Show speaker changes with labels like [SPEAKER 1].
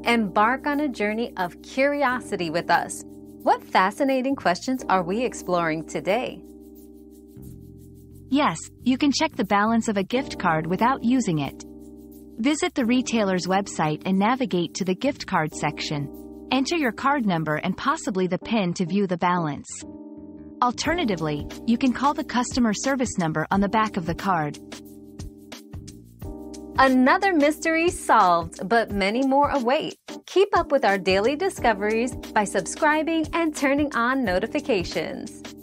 [SPEAKER 1] Embark on a journey of curiosity with us. What fascinating questions are we exploring today?
[SPEAKER 2] Yes, you can check the balance of a gift card without using it. Visit the retailer's website and navigate to the gift card section. Enter your card number and possibly the PIN to view the balance. Alternatively, you can call the customer service number on the back of the card.
[SPEAKER 1] Another mystery solved, but many more await. Keep up with our daily discoveries by subscribing and turning on notifications.